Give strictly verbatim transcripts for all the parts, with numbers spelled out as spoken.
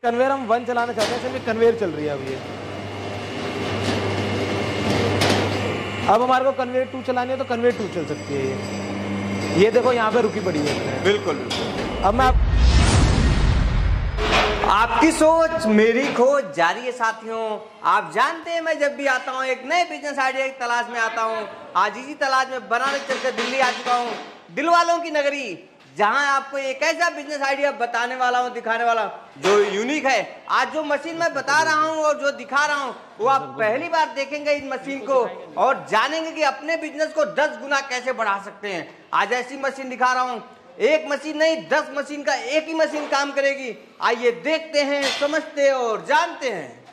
Conveyor हम one चलाना चाहते हैं, सिर्फ कन्वेयर चल रही है अब ये। अब हमारे को कन्वेयर टू चलानी है तो कन्वेयर टू चल सकती है ये। ये देखो यहाँ पे रुकी पड़ी है। बिल्कुल बिल्कुल। अब मैं आप... आपकी सोच मेरी खोज जारी है साथियों। आप जानते हैं मैं जब भी आता हूँ एक नए बिजनेस आइडिया की तलाश में आता हूँ। आज इसी तलाश में बनारस चलकर दिल्ली आ चुका हूँ, दिल वालों की नगरी, जहां आपको एक ऐसा बिजनेस आइडिया बताने वाला हूं, दिखाने वाला जो यूनिक है। आज जो मशीन मैं बता रहा हूं और जो दिखा रहा हूं वो आप पहली बार देखेंगे इस मशीन को और जानेंगे कि अपने बिजनेस को दस गुना कैसे बढ़ा सकते हैं। आज ऐसी मशीन दिखा रहा हूं, एक मशीन नहीं दस मशीन का एक ही मशीन काम करेगी। आइए देखते हैं, समझते और जानते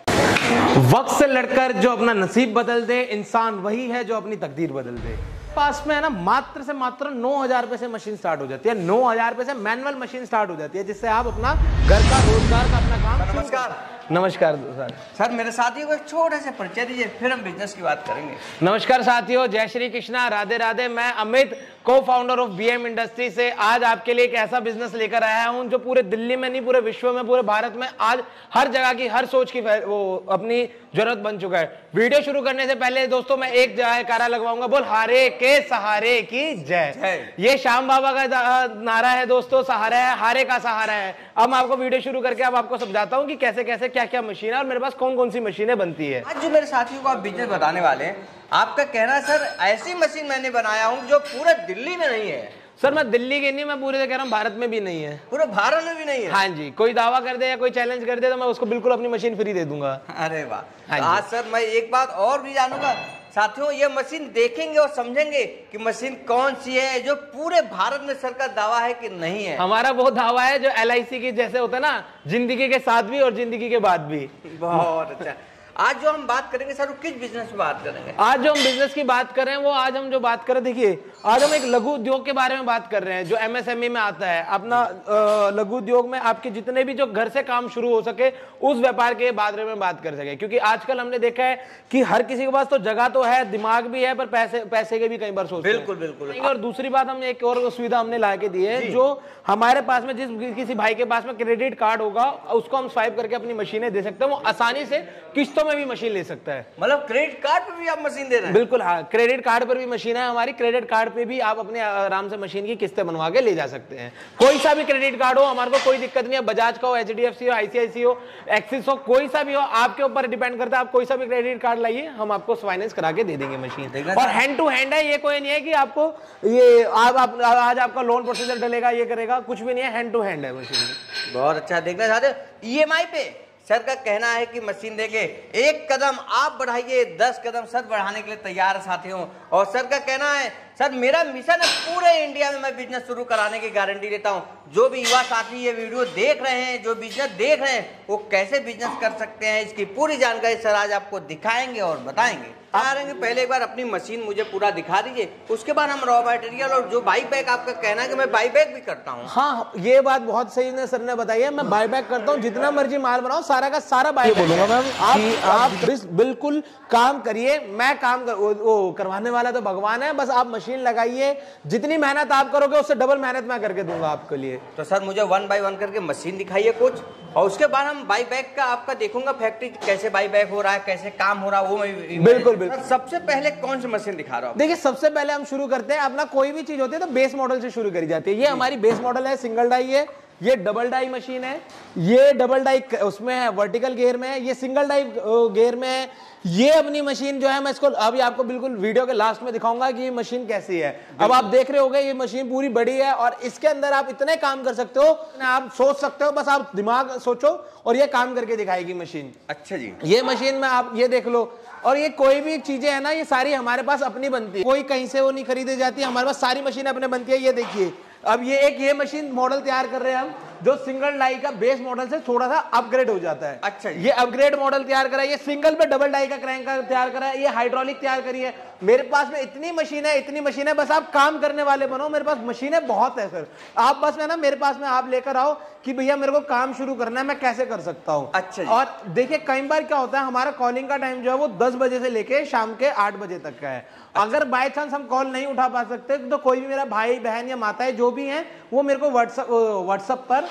हैं। वक्त से लड़कर जो अपना नसीब बदल दे, इंसान वही है जो अपनी तकदीर बदल दे। पास में है ना मात्र से मात्र नौ हजार रुपए से मशीन स्टार्ट हो जाती है। नौ हजार रुपए से मैनुअल मशीन स्टार्ट हो जाती है, जिससे आप अपना घर का रोजगार का अपना काम। नमस्कार। नमस्कार सर। सर मेरे साथियों को एक छोटा सा परिचय दीजिए, फिर हम बिजनेस की बात करेंगे। नमस्कार साथियों, जय श्री कृष्णा, राधे राधे। मैं अमित, को फाउंडर ऑफ बीएम इंडस्ट्री से आज आपके लिए एक ऐसा बिजनेस लेकर आया हूं जो पूरे दिल्ली में नहीं, पूरे विश्व में, पूरे भारत में आज हर जगह की, हर सोच की वो अपनी जरूरत बन चुका है। वीडियो शुरू करने से पहले दोस्तों मैं एक जयकारा लगवाऊंगा, बोल हारे के सहारे की जय। ये श्याम बाबा का नारा है दोस्तों, सहारा है, हारे का सहारा है। अब मैं आपको वीडियो शुरू करके अब आपको समझाता हूँ कि कैसे कैसे क्या क्या मशीन है और मेरे पास कौन कौन सी मशीनें बनती है। आज जो मेरे साथियों को आप बिजनेस बताने वाले हैं, आपका कहना है सर ऐसी मशीन मैंने बनाया हूं जो पूरे दिल्ली में नहीं है। सर मैं दिल्ली की नहीं, मैं पूरे कह रहा हूँ भारत में भी नहीं है। पूरे भारत में भी नहीं है? हाँ जी, कोई दावा कर दे या कोई चैलेंज कर दे तो मैं उसको बिल्कुल अपनी मशीन फ्री दे दूंगा। अरे वाह। हाँ तो आज सर मैं एक बात और भी जानूंगा साथियों, ये मशीन देखेंगे और समझेंगे कि मशीन कौन सी है जो पूरे भारत में सर का दावा है कि नहीं है। हमारा वो दावा है जो एल आई सी की जैसे होता है ना, जिंदगी के साथ भी और जिंदगी के बाद भी। बहुत अच्छा। आज जो हम बात करेंगे सर, वो किस बिजनेस में बात करेंगे? आज जो हम बिजनेस की बात कर रहे हैं वो आज हम जो बात कर रहे हैं, देखिए आज हम एक लघु उद्योग के बारे में बात कर रहे हैं जो एमएसएमई में आता है। अपना लघु उद्योग में आपके जितने भी जो घर से काम शुरू हो सके उस व्यापार के बारे में बात कर सके, क्योंकि आजकल हमने देखा है कि हर किसी के पास तो जगह तो है, दिमाग भी है, पर पैसे पैसे के भी कई बार सोचते हैं। बिल्कुल बिल्कुल। और दूसरी बात हमने एक और सुविधा हमने ला के दी है, जो हमारे पास में जिस किसी भाई के पास में क्रेडिट कार्ड होगा उसको हम स्वाइप करके अपनी मशीनें दे सकते हैं, वो आसानी से किस्तों में भी मशीन ले सकता है। मतलब क्रेडिट कार्ड पे भी आप मशीन दे रहे हैं? बिल्कुल हाँ, क्रेडिट कार्ड पर भी मशीन है हमारी। क्रेडिट कार्ड पे भी आप अपने आराम से मशीन की किस्तें बनवा के ले जा सकते हैं। कोई सा भी क्रेडिट कार्ड हो, हमारे को कोई दिक्कत नहीं है। बजाज का हो, एचडीएफसी हो, आईसीआईसी हो, एक्सिस हो, कोई सा भी हो, आपके ऊपर डिपेंड करता है। आप कोई सा भी क्रेडिट कार्ड लाइए, हम आपको फाइनेंस करा के दे देंगे मशीन। और हैंड टू हैंड है, ये कोई नहीं है कि आपको ये आप, आप, आज आपका लोन प्रोसीजर डलेगा, ये करेगा, कुछ भी नहीं है, हैंड टू हैंड है मशीन। बहुत अच्छा। देखना चाहते हो ईएमआई पे? सर का कहना है कि मशीन देके एक कदम आप बढ़ाइए, दस कदम सर बढ़ाने के लिए तैयार है साथियों। और सर का कहना है सर मेरा मिशन है पूरे इंडिया में मैं बिजनेस शुरू कराने की गारंटी देता हूं। जो भी युवा साथी ये वीडियो देख रहे हैं, जो बिजनेस देख रहे हैं, वो कैसे बिजनेस कर सकते हैं, इसकी पूरी जानकारी सर आज आपको दिखाएंगे और बताएंगे। आ रहेंगे पहले एक बार अपनी मशीन मुझे पूरा दिखा दीजिए, उसके बाद हम रॉ मटेरियल और जो बाई बैक आपका कहना है कि मैं बाई बैक भी करता हूँ। हाँ, ये बात बहुत सही ने सर ने बताई है। मैं बाई बैक करता हूँ, जितना मर्जी माल बनाओ सारा का सारा बाई बोलूंगा मैम। आप, आप बिल्कुल काम करिए, मैं काम कर, वो, वो करवाने वाला तो भगवान है, बस आप मशीन लगाइए। जितनी मेहनत आप करोगे उससे डबल मेहनत मैं करके दूंगा आपके लिए। तो सर मुझे वन बाय वन करके मशीन दिखाइए कुछ, और उसके बाद हम बाई बैक का आपका देखूंगा फैक्ट्री कैसे बाई बैक हो रहा है, कैसे काम हो रहा है वो मैं बिल्कुल बिल्कुल। सबसे पहले कौन सी मशीन दिखा रहा हूँ? देखिए सबसे पहले हम शुरू करते हैं, अपना कोई भी चीज होती है तो बेस मॉडल से शुरू करी जाती है। ये हमारी बेस मॉडल है, सिंगल डाई है। ये डबल डाई मशीन है, ये डबल डाई उसमें है, वर्टिकल गियर में है, ये सिंगल डाई गियर में है। ये अपनी मशीन जो है, मैं इसको अभी आपको बिल्कुल वीडियो के लास्ट में दिखाऊंगा कि ये मशीन कैसी है। अब आप देख रहे होंगे ये मशीन पूरी बड़ी है और इसके अंदर आप इतने काम कर सकते हो, आप सोच सकते हो, बस आप दिमाग सोचो और ये काम करके दिखाएगी मशीन। अच्छा जी। ये मशीन में आप ये देख लो, और ये कोई भी चीजें है ना, ये सारी हमारे पास अपनी बनती है, कोई कहीं से वो नहीं खरीदी जाती, हमारे पास सारी मशीनें अपने बनती है। ये देखिए अब ये एक ये मशीन मॉडल तैयार कर रहे हैं हम, जो सिंगल डाई का बेस मॉडल से थोड़ा सा अपग्रेड हो जाता है। अच्छा, ये अपग्रेड मॉडल तैयार करा है। ये सिंगल पे डबल डाई का क्रैंक तैयार करा है। ये हाइड्रोलिक तैयार करी है। मेरे पास में इतनी मशीन है, इतनी मशीन है, बस आप काम करने वाले बनो। मेरे पास मशीनें बहुत है सर, आप बस में ना मेरे पास में आप लेकर आओ कि भैया मेरे को काम शुरू करना है, मैं कैसे कर सकता हूँ। अच्छा। और देखिए कई बार क्या होता है, हमारा कॉलिंग का टाइम जो है वो दस बजे से लेके शाम के आठ बजे तक का है। अगर बाय चांस हम कॉल नहीं उठा पा सकते तो कोई भी मेरा भाई बहन या माताएं जो भी हैं वो मेरे को व्हाट्सएप व्हाट्सएप पर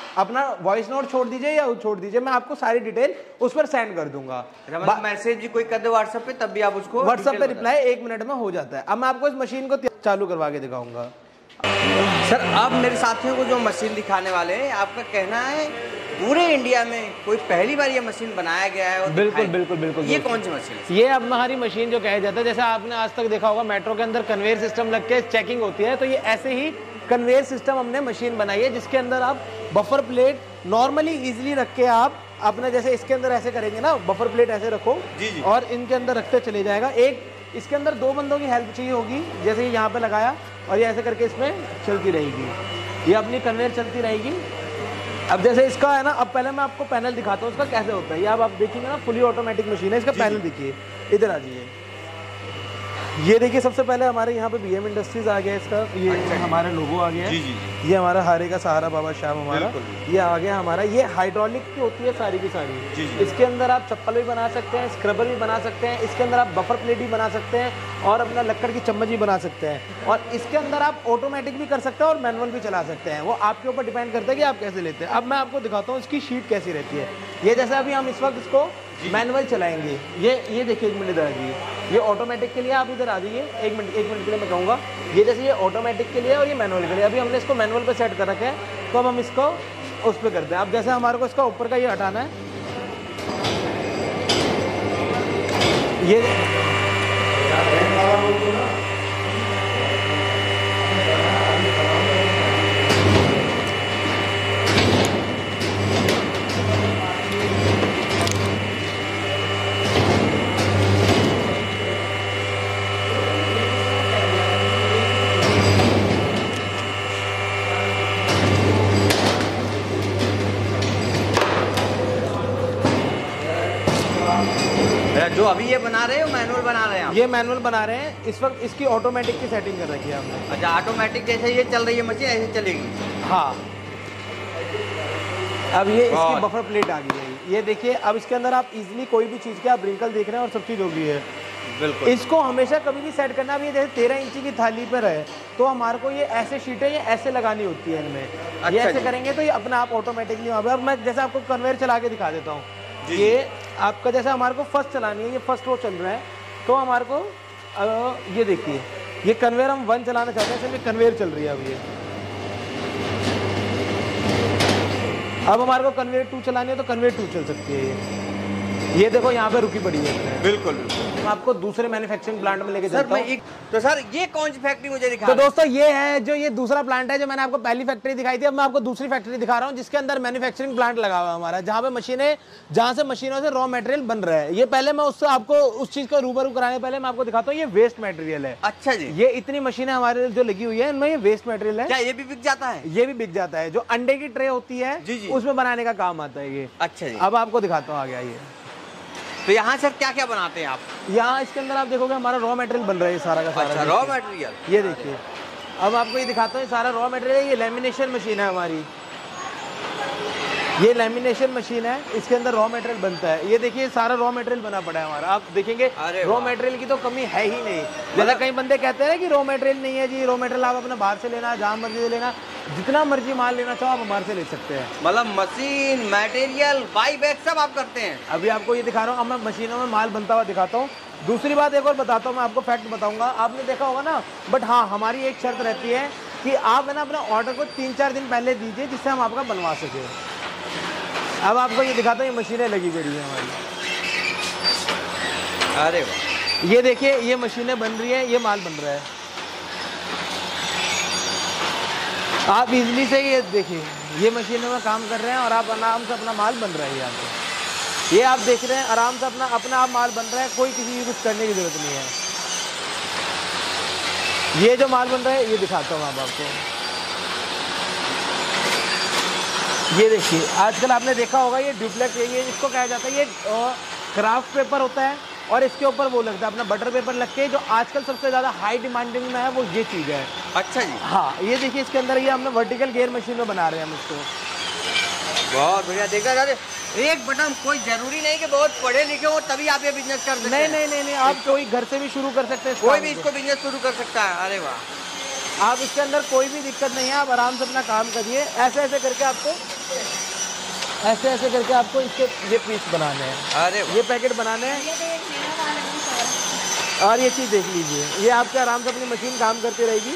अपना वॉइस नोट छोड़ दीजिए या छोड़ दीजिए, मैं आपको सारी डिटेल उस पर सेंड कर दूंगा। मैसेज भी कोई कर दे व्हाट्सएप पे, तब भी आप उसको व्हाट्सएप पे रिप्लाई एक मिनट में हो जाता है। अब मैं आपको इस मशीन को चालू करवा के दिखाऊंगा। सर अब मेरे साथियों को जो मशीन दिखाने वाले हैं, आपका कहना है पूरे इंडिया में कोई पहली बार ये मशीन बनाया गया है? और बिल्कुल बिल्कुल बिल्कुल। ये कौन सी मशीन है? ये अब हमारी मशीन जो कहा जाता है, जैसे आपने आज तक देखा होगा मेट्रो के अंदर कन्वेयर सिस्टम लग के चेकिंग होती है, तो ये ऐसे ही कन्वेयर सिस्टम हमने मशीन बनाई है, जिसके अंदर आप बफर प्लेट नॉर्मली इजीली रख के आप अपने जैसे इसके अंदर ऐसे करेंगे ना, बफर प्लेट ऐसे रखो जी जी। और इनके अंदर रखते चले जाएगा। एक इसके अंदर दो बंदों की हेल्प चाहिए होगी, जैसे यहाँ पे लगाया और ये ऐसे करके इसमें चलती रहेगी, ये अपनी कन्वेयर चलती रहेगी। अब जैसे इसका है ना, अब पहले मैं आपको पैनल दिखाता हूँ इसका कैसे होता है। ये अब आप देखिए ना, फुली ऑटोमेटिक मशीन है। इसका पैनल देखिए, इधर आ जाइए। ये देखिए सबसे पहले हमारे यहाँ पे बीएम इंडस्ट्रीज आ गया, इसका ये अच्छा, हमारा लोगो आ गया है। जी जी। ये हमारा हारे का सहारा बाबा श्याम हमारा ये आ गया हमारा। ये हाइड्रोलिक की होती है सारी की सारी। जी जी। इसके अंदर आप चप्पल भी बना सकते हैं, स्क्रबर भी बना सकते हैं, इसके अंदर आप बफर प्लेट भी बना सकते हैं और अपना लक्कड़ की चम्मच भी बना सकते हैं। और इसके अंदर आप ऑटोमेटिक भी कर सकते हैं और मैनुअल भी चला सकते हैं, वो आपके ऊपर डिपेंड करता है कि आप कैसे लेते हैं। अब मैं आपको दिखाता हूँ इसकी शीट कैसी रहती है। ये जैसे अभी हम इस वक्त इसको मैनुअल चलाएंगे, ये ये देखिए एक मिनट इधर आ जाइए। ये ऑटोमेटिक के लिए आप इधर आ जाइए, एक मिनट एक मिनट के लिए मैं कहूँगा। ये जैसे ये ऑटोमेटिक के लिए और ये मैनुअल के लिए, अभी हमने इसको मैनुअल पे सेट कर रखा है, तो अब हम इसको उस पर करते हैं। अब जैसे हमारे को इसका ऊपर का ये हटाना है, ये जो अभी ये बना रहे हो मैनुअल बना रहे हैं आप? ये मैनुअल बना रहे हैं इस वक्त। इसकी ऑटोमेटिक की सेटिंग कर रखी है हमने। अच्छा, ऑटोमेटिक जैसे ये चल रही है मशीन ऐसे चलेगी? हाँ। अब ये इसकी बफर प्लेट आ गई है, ये देखिए। अब इसके अंदर आप इजीली कोई भी चीज़ के आप रिंकल देख रहे हैं और सब चीज़ हो गई है। बिल्कुल। इसको हमेशा कभी भी सेट करना। अब ये जैसे तेरह इंची की थाली पर है, तो हमारे को ये ऐसे शीटें ये ऐसे लगानी होती है इनमें। अच्छा, ये ऐसे करेंगे तो ये अपना आप ऑटोमेटिकली वहाँ पे। अब मैं जैसे आपको कन्वेयर चला के दिखा देता हूँ। ये आपका जैसे हमारे को फर्स्ट चलानी है, ये फर्स्ट रो चल रहा है, तो हमारे को आ, ये देखिए ये कन्वेयर हम वन चलाना चाहते हैं, सिर्फ कन्वेयर चल रही है अब ये। अब हमारे को कन्वेयर टू चलानी है तो कन्वेयर टू चल सकती है ये। ये देखो यहाँ पे रुकी पड़ी है। बिल्कुल। मैं आपको दूसरे मैन्युफैक्चरिंग प्लांट में लेके चलता हूँ। तो सर ये कौन सी फैक्ट्री मुझे दिखा? तो दोस्तों ये है जो ये दूसरा प्लांट है, जो मैंने आपको पहली फैक्ट्री दिखाई थी। अब मैं आपको दूसरी फैक्ट्री दिखा रहा हूँ, जिसके अंदर मैन्युफैक्चरिंग प्लांट लगा हुआ है हमारा, जहाँ पे मशीनें जहाँ से मशीनों से रॉ मटेरियल बन रहा है। ये पहले मैं उससे आपको उस चीज को रूबरू कराने पहले मैं आपको दिखाता हूँ। ये वेस्ट मटेरियल है। अच्छा जी। ये इतनी मशीनें हमारे जो लगी हुई है, इनमें ये वेस्ट मटेरियल है। क्या ये भी बिक जाता है? ये भी बिक जाता है। जो अंडे की ट्रे होती है उसमें बनाने का काम आता है ये। अच्छा जी। अब आपको दिखाता हूँ आ गया ये। तो यहाँ सर क्या क्या बनाते हैं आप? यहाँ इसके अंदर आप देखोगे हमारा रॉ मटेरियल बन रहा है सारा का सारा। अच्छा, रॉ मटेरियल। ये देखिए, अब आपको ये दिखाता हूँ, सारा रॉ मटेरियल है। ये लेमिनेशन मशीन है हमारी, ये लेमिनेशन मशीन है, इसके अंदर रॉ मटेरियल बनता है। ये देखिए सारा रॉ मटेरियल बना पड़ा है हमारा। आप देखेंगे रॉ मटेरियल की तो कमी है ही नहीं। जैसा कई बंदे कहते हैं कि रॉ मटेरियल नहीं है जी, रॉ मटेरियल आप अपने बाहर से लेना, जहाँ मर्जी से लेना, जितना मर्जी माल लेना चाहो आप हमारे से ले सकते हैं। मतलब मशीन, मटेरियल, बाई बैक सब आप करते हैं? अभी आपको ये दिखा रहा हूँ, अब मैं मशीनों में माल बनता हुआ दिखाता हूँ। दूसरी बात एक और बताता हूँ, मैं आपको फैक्ट बताऊंगा, आपने देखा होगा ना। बट हाँ, हमारी एक शर्त रहती है कि आप है ना अपना ऑर्डर को तीन चार दिन पहले दीजिए, जिससे हम आपका बनवा सके। अब आपको ये दिखाता हूँ, ये मशीनें लगी पड़ी है हमारी। अरे वाह, ये देखिए ये मशीनें बन रही है, ये माल बन रहा है। आप इजली से ये देखिए, ये मशीनों में काम कर रहे हैं और आप आराम से अपना माल बन रहा है। यहाँ पे ये आप देख रहे हैं, आराम से अपना अपना आप माल बन रहा है, कोई किसी की कुछ करने की जरूरत नहीं है। ये जो माल बन रहा है ये दिखाता हूँ आप आपको। ये देखिए, आजकल आपने देखा होगा ये ड्यूप्लेक्स, ये इसको कहा जाता है, ये क्राफ्ट पेपर होता है और इसके ऊपर वो लगता है अपना बटर पेपर लग के, जो आजकल सबसे ज़्यादा हाई डिमांडिंग में है वो ये चीज़ है। अच्छा जी। हाँ, ये देखिए इसके अंदर ये हमने वर्टिकल गियर मशीन में बना रहे हैं हम इसको। बहुत बढ़िया। देखा जाए एक बटन, कोई जरूरी नहीं कि बहुत पढ़े लिखे हो तभी आप ये बिजनेस कर सकते हैं। नहीं नहीं नहीं नहीं, आप कोई घर से भी शुरू कर सकते हैं, कोई भी इसको बिजनेस शुरू कर सकता है। अरे वाह, आप इसके अंदर कोई भी दिक्कत नहीं है, आप आराम से अपना काम करिए। ऐसे ऐसे करके आपको ऐसे ऐसे करके आपको इसके ये पीस बनाने हैं। अरे ये पैकेट बनाने हैं। और ये चीज़ देख लीजिए, ये आपके आराम से अपनी मशीन काम करती रहेगी।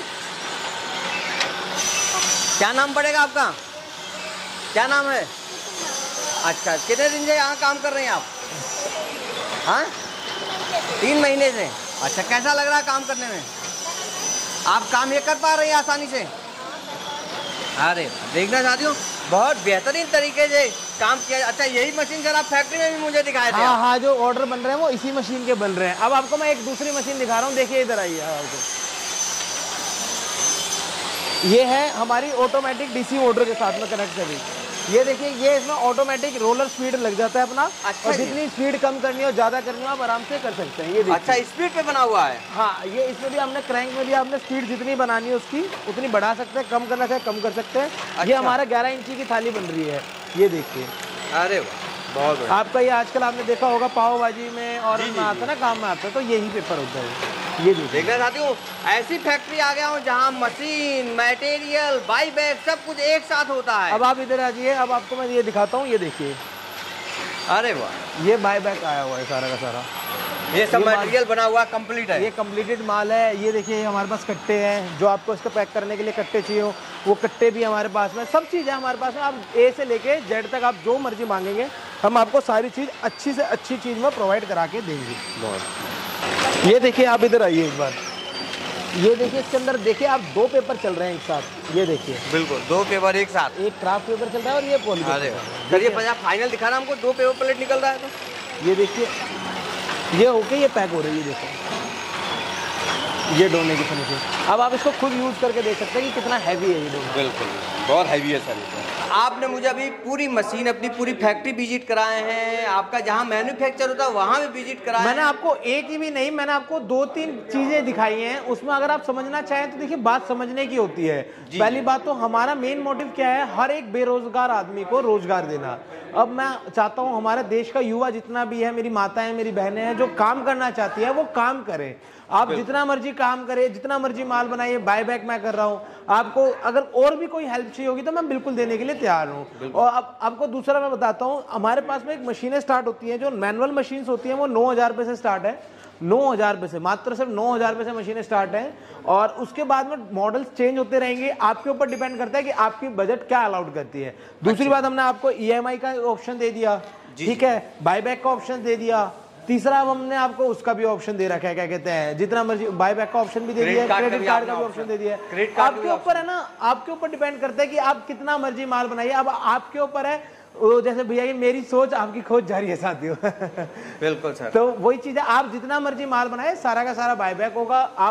क्या नाम पड़ेगा आपका? क्या नाम है? अच्छा, कितने दिन से यहाँ काम कर रहे हैं आप? हाँ, तीन महीने से। अच्छा, कैसा लग रहा है काम करने में? आप काम ये कर पा रहे हैं आसानी से? अरे देखना चाहती हूँ, बहुत बेहतरीन तरीके से काम किया। अच्छा, यही मशीन सर आप फैक्ट्री में भी मुझे दिखाए थे? हाँ हाँ, जो ऑर्डर बन रहे हैं वो इसी मशीन के बन रहे हैं। अब आपको मैं एक दूसरी मशीन दिखा रहा हूँ, देखिए इधर आइए। आपको ये है हमारी ऑटोमेटिक डीसी मोटर के साथ में कनेक्ट करी। ये देखिए, ये इसमें ऑटोमेटिक रोलर स्पीड लग जाता है अपना। अच्छा, और जितनी स्पीड कम करनी हो ज्यादा करनी हो आप आराम से कर सकते हैं। ये देखिए। अच्छा, स्पीड पे बना हुआ है? हाँ, ये इसमें भी हमने क्रैंक में भी आपने स्पीड जितनी बनानी है उसकी उतनी बढ़ा सकते हैं, कम करना चाहे कम कर सकते हैं। अच्छा। ये हमारा ग्यारह इंची की थाली बन रही है, ये देखिए। अरे वाह, बहुत बढ़िया। आपका ये आजकल आपने देखा होगा पाव भाजी में और में आता है ना, काम में आता है, तो यही पेपर होता है। ये देखना चाहती हूँ, ऐसी फैक्ट्री आ गया हूँ जहाँ मशीन, मटेरियल, बाई बैग सब कुछ एक साथ होता है। अब आप इधर आ जाइए, अब आपको मैं ये दिखाता हूँ। ये देखिए, अरे वाह, ये बाई बैग आया हुआ है सारा का सारा। ये सब मटेरियल बना हुआ कंप्लीट है? ये कंप्लीटेड माल है। ये देखिए, हमारे पास कट्टे हैं, जो आपको इसको पैक करने के लिए कट्टे चाहिए हो वो कट्टे भी हमारे पास में, सब चीज़ है हमारे पास में। आप ए से लेके जेड तक आप जो मर्जी मांगेंगे हम आपको सारी चीज़ अच्छी से अच्छी चीज़ में प्रोवाइड करा के देंगे। बहुत। ये देखिए, आप इधर आइए एक बार। ये देखिए, इसके अंदर देखिए आप दो पेपर चल रहे हैं एक साथ। ये देखिए, बिल्कुल दो पेपर एक साथ। एक क्राफ्ट पेपर चल रहा है और ये पॉली पेपर। सर ये पचास फाइनल दिखा रहा हमको, दो पेपर प्लेट निकल रहा है। तो ये देखिए, ये होके ये पैक हो रही है। देखो, ये डोने की फिनिशिंग। अब आप इसको खुद यूज करके देख सकते हैं कि कितना हैवी है ये डोना। बिल्कुल बहुत हैवी है सर। आपने मुझे अभी पूरी मशीन, अपनी पूरी फैक्ट्री विजिट कराए हैं, आपका जहाँ मैन्युफैक्चर होता है वहाँ भी विजिट कराए हैं। मैंने आपको एक ही भी नहीं, मैंने आपको दो तीन चीजें दिखाई हैं। उसमें अगर आप समझना चाहें तो देखिए, बात समझने की होती है। पहली बात तो हमारा मेन मोटिव क्या है, हर एक बेरोजगार आदमी को रोजगार देना। अब मैं चाहता हूं हमारे देश का युवा जितना भी है, मेरी माताएं, मेरी बहनें हैं जो काम करना चाहती है वो काम करें। आप जितना मर्जी काम करें, जितना मर्जी माल बनाइए, बाय बैक मैं कर रहा हूं। आपको अगर और भी कोई हेल्प चाहिए होगी तो मैं बिल्कुल देने के लिए तैयार हूं। और अब आपको दूसरा मैं बताता हूं, हमारे पास में एक मशीनें स्टार्ट होती हैं, जो मैनुअल मशीन होती हैं वो नौ हजार रुपए से स्टार्ट है। नौ हजार रुपए से, मात्र सिर्फ नौ हजार रुपए से मशीनें स्टार्ट हैं। और उसके बाद में मॉडल्स चेंज होते रहेंगे, आपके ऊपर डिपेंड करता है कि आपकी बजट क्या अलाउड करती है। दूसरी बात, हमने आपको ईएमआई का ऑप्शन दे दिया, ठीक है, बायबैक का ऑप्शन दे दिया। तीसरा, अब हमने आपको उसका भी ऑप्शन दे रखा है, क्या कहते हैं, जितना मर्जी बायबैक का ऑप्शन भी दे दिया है, क्रेडिट कार्ड का भी ऑप्शन दे दिया है। आपके ऊपर है ना, आपके ऊपर डिपेंड करता है कि आप कितना मर्जी माल बनाइए। अब आपके ऊपर है, वो जैसे भैया ये मेरी सोच आपकी खोज जारी है साथियों। बिल्कुल सर। तो वही चीज है, आप जितना मर्जी माल बनाए सारा का सारा बायबैक होगा, आप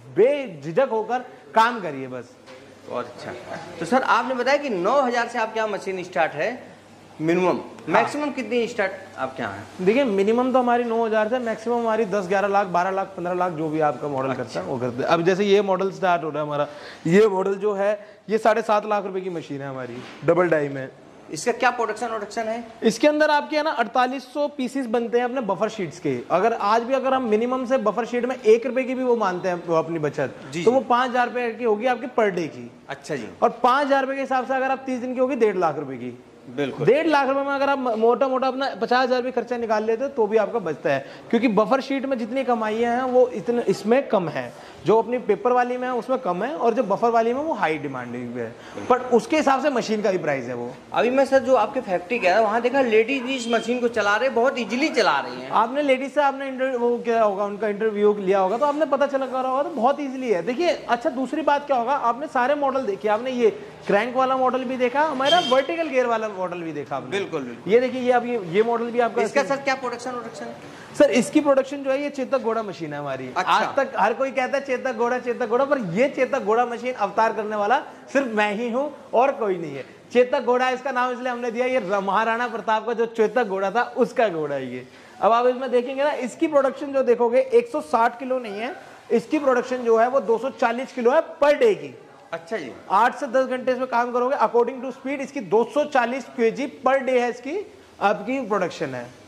बेझिझक होकर काम करिए बस। बहुत अच्छा। तो सर आपने बताया कि नौ हजार से आपके यहाँ मशीन स्टार्ट है मिनिमम, मैक्सिमम कितनी स्टार्ट आपके यहाँ है? देखिए, मिनिमम तो हमारी नौ हजार से, मैक्सिमम हमारी दस ग्यारह लाख बारह लाख पंद्रह लाख जो भी आपका मॉडल अच्छा। करता है वो करते हैं। अब जैसे ये मॉडल स्टार्ट हो रहा है हमारा, ये मॉडल जो है ये साढ़े सात लाख रुपए की मशीन है हमारी, डबल डाई में। इसका क्या प्रोडक्शन प्रोडक्शन है? इसके अंदर आपके है ना अड़तालीस सौ पीसीस बनते हैं अपने बफर शीट्स के। अगर आज भी अगर हम मिनिमम से बफर शीट में एक रुपए की भी वो मानते हैं वो अपनी बचत, तो वो पांच हजार रुपए की होगी आपकी पर डे की। अच्छा जी। और पांच हजार रुपए के हिसाब से अगर आप तीस दिन की होगी डेढ़ लाख रुपए की। बिल्कुल डेढ़ लाख रुपए में अगर आप मोटा मोटा अपना पचास हजार भी खर्चा निकाल लेते हो तो भी आपका बचता है, क्योंकि बफर शीट में जितनी कमाइयां हैं वो इतने इसमें कम है। जो अपनी पेपर वाली में है उसमें कम है, और जो बफर वाली में वो हाई डिमांडिंग पे है, पर उसके हिसाब से मशीन का भी प्राइस है वो। अभी मैं सर जो आपके फैक्ट्री गया वहाँ देखा लेडीज भी इस मशीन को चला रहे, बहुत इजीली चला रही हैं। आपने लेडीज से आपने वो क्या होगा, उनका इंटरव्यू लिया होगा तो आपने पता चला होगा, तो बहुत इजीली है। देखिए, अच्छा दूसरी बात क्या होगा, आपने सारे मॉडल देखे, आपने ये क्रैंक वाला मॉडल भी देखा, हमारा वर्टिकल गियर वाला मॉडल भी देखा आपने। बिल्कुल बिल्कुल। ये देखिए, ये अब ये ये मॉडल भी आपका। इसका सर क्या प्रोडक्शन प्रोडक्शन? सर इसकी प्रोडक्शन जो है ये चेतक घोड़ा मशीन है हमारी। अच्छा। आज तक हर कोई कहता है चेतक घोड़ा चेतक घोड़ा, पर ये चेतक घोड़ा मशीन अवतार करने वाला सिर्फ मैं ही हूँ और कोई नहीं है। चेतक घोड़ा इसका नाम इसलिए हमने दिया, ये महाराणा प्रताप का जो चेतक घोड़ा था उसका घोड़ा है ये। अब आप इसमें देखेंगे ना, इसकी प्रोडक्शन जो देखोगे एक सौ साठ किलो नहीं है, इसकी प्रोडक्शन जो है वो दो सौ चालीस किलो है पर डे की। अच्छा जी। आठ से दस घंटे इसमें काम करोगे, अकॉर्डिंग टू स्पीड इसकी दो सौ चालीस केजी पर डे है इसकी आपकी प्रोडक्शन है।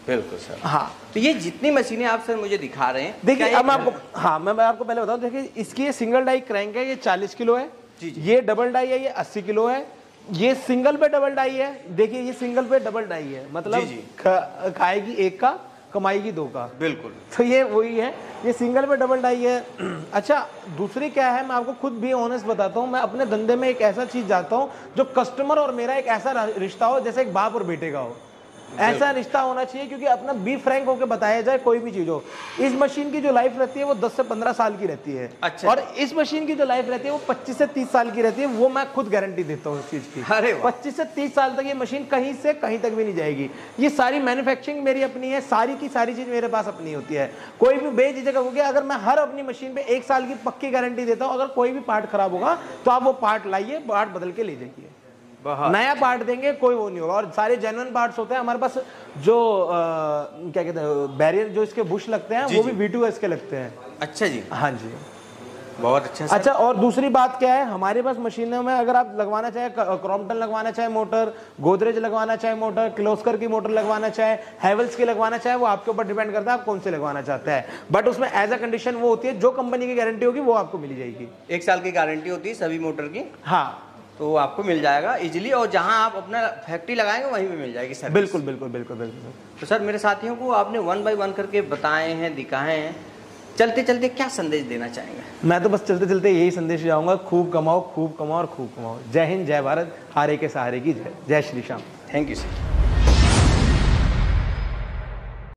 बिल्कुल सर। हाँ, तो ये जितनी मशीनें आप सर मुझे दिखा रहे हैं, देखिए अब मैं आपको हाँ मैं मैं आपको पहले बताऊं, देखिए इसकी ये सिंगल डाई क्रैंक है, ये चालीस किलो है। जी जी। ये डबल डाई है, ये अस्सी किलो है। ये सिंगल पे डबल डाई है, देखिए ये सिंगल पे डबल डाई है, मतलब जी जी। खा, खाएगी एक का, कमाएगी दो का। बिल्कुल। तो ये वही है, ये सिंगल पे डबल डाई है। अच्छा, दूसरी क्या है, मैं आपको खुद भी ऑनेस्ट बताता हूँ, मैं अपने धंधे में एक ऐसा चीज जाता हूँ जो कस्टमर और मेरा एक ऐसा रिश्ता हो जैसे एक बाप और बेटे का हो। ऐसा रिश्ता होना चाहिए, क्योंकि अपना बी फ्रैंक होकर बताया जाए कोई भी चीज हो। इस मशीन की जो लाइफ रहती है वो दस से पंद्रह साल की रहती है। अच्छा। और इस मशीन की जो लाइफ रहती है वो पच्चीस से तीस साल की रहती है, वो मैं खुद गारंटी देता हूँ इस चीज की। अरे वाह। पच्चीस से तीस साल तक ये मशीन कहीं से कहीं तक भी नहीं जाएगी। ये सारी मैन्युफैक्चरिंग मेरी अपनी है, सारी की सारी चीज मेरे पास अपनी होती है। कोई भी बेझिझक हो गया, अगर मैं हर अपनी मशीन पे एक साल की पक्की गारंटी देता हूँ, अगर कोई भी पार्ट खराब होगा तो आप वो पार्ट लाइए, पार्ट बदल के ले जाइए, नया पार्ट देंगे, कोई वो नहीं होगा। और सारे जेन्युइन पार्ट्स होते हैं हमारे पास। जो आ, क्या कहते हैं, बैरियर जो इसके बुश लगते हैं वो भी वी टू एस के लगते हैं। अच्छा जी। हाँ जी, बहुत अच्छा सर। अच्छा, और दूसरी बात क्या है, हमारे पास मशीनों में अगर आप लगवाना चाहे, क्रॉम्पटन लगवाना चाहे मोटर, गोदरेज लगवाना चाहे मोटर, किर्लोस्कर की मोटर लगवाना चाहे, हैवेल्स की लगवाना चाहे, वो आपके ऊपर डिपेंड करता है आप कौन से लगवाना चाहते हैं। बट उसमें एज अ कंडीशन वो होती है, जो कंपनी की गारंटी होगी वो आपको मिल जाएगी। एक साल की गारंटी होती है सभी मोटर की। हाँ, तो आपको मिल जाएगा इजीली, और जहां आप अपना फैक्ट्री लगाएंगे वहीं पे मिल जाएगी सर। बिल्कुल बिल्कुल बिल्कुल बिल्कुल। तो सर मेरे साथियों को आपने वन बाय वन करके बताए हैं, दिखाए हैं, चलते चलते क्या संदेश देना चाहेंगे? मैं तो बस चलते चलते यही संदेश जाऊंगा, खूब कमाओ, खूब कमाओ और खूब कमाओ। जय हिंद, जय भारत, हारे के सहारे की जय। जय Shri Shyam. Thank you sir.